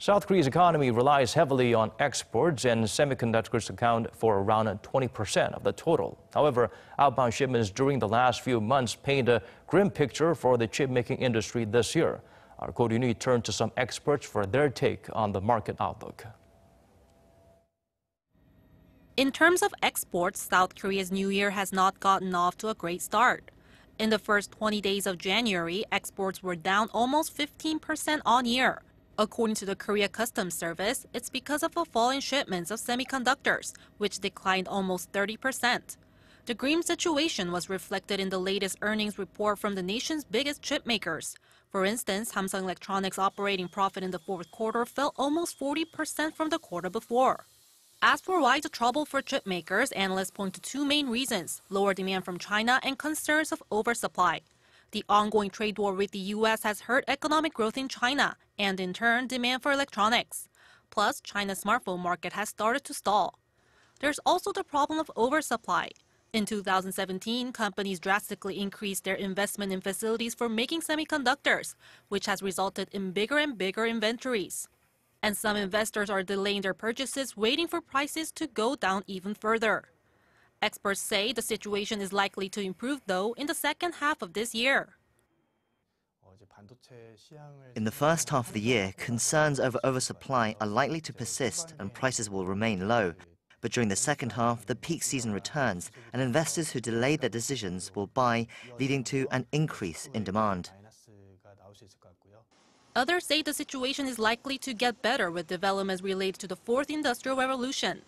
South Korea's economy relies heavily on exports, and semiconductors account for around 20% of the total. However, outbound shipments during the last few months paint a grim picture for the chipmaking industry this year. Our Ko Roon-hee turned to some experts for their take on the market outlook. In terms of exports, South Korea's New Year has not gotten off to a great start. In the first 20 days of January, exports were down almost 15% on year. According to the Korea Customs Service, it's because of a fall in shipments of semiconductors, which declined almost 30%. The grim situation was reflected in the latest earnings report from the nation's biggest chipmakers. For instance, Samsung Electronics' operating profit in the fourth quarter fell almost 40% from the quarter before. As for why the trouble for chipmakers, analysts point to two main reasons: lower demand from China and concerns of oversupply. The ongoing trade war with the U.S. has hurt economic growth in China and, in turn, demand for electronics. Plus, China's smartphone market has started to stall. There's also the problem of oversupply. In 2017, companies drastically increased their investment in facilities for making semiconductors, which has resulted in bigger and bigger inventories. And some investors are delaying their purchases, waiting for prices to go down even further. Experts say the situation is likely to improve, though, in the second half of this year. In the first half of the year, concerns over oversupply are likely to persist and prices will remain low. But during the second half, the peak season returns, and investors who delayed their decisions will buy, leading to an increase in demand. Others say the situation is likely to get better with developments related to the fourth industrial revolution.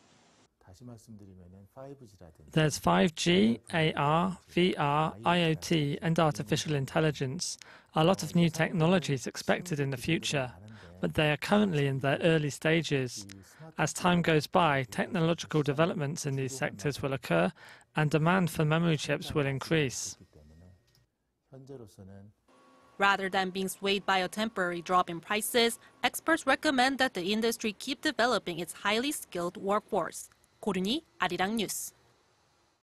There's 5G, AR, VR, IoT, and artificial intelligence. A lot of new technologies expected in the future, but they are currently in their early stages. As time goes by, technological developments in these sectors will occur, and demand for memory chips will increase. Rather than being swayed by a temporary drop in prices, experts recommend that the industry keep developing its highly skilled workforce. Ko Roon-hee, Arirang News.